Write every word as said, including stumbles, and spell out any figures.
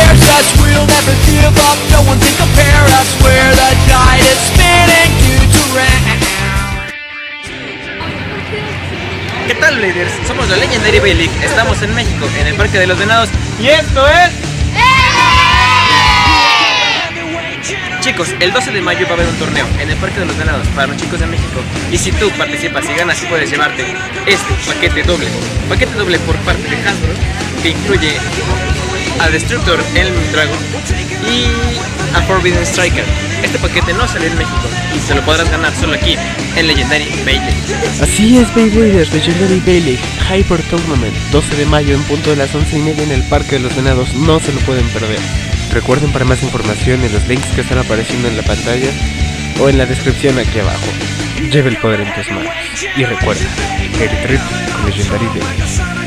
scares us. We'll never give up, no one can compare us. We're the tide is spinning you to rent. ¿Qué tal, Bladers? Somos la Legendary Bay League, estamos en México, en el Parque de los Venados, y esto es... Chicos, el doce de mayo va a haber un torneo en el Parque de los Venados para los chicos de México. Y si tú participas y ganas, puedes llevarte este paquete doble, paquete doble por parte de Hasbro, que incluye a Destructor, Elm Dragon y a Forbidden Striker. Este paquete no sale en México y se lo podrás ganar solo aquí en Legendary Bay League. Así es, Beybladers, Legendary Bay League Hyper Tournament, doce de mayo en punto de las once y media en el Parque de los Venados, no se lo pueden perder. Recuerden para más información en los links que están apareciendo en la pantalla o en la descripción aquí abajo. Lleve el poder en tus manos y recuerda, Head Trip con Legendary Bay League.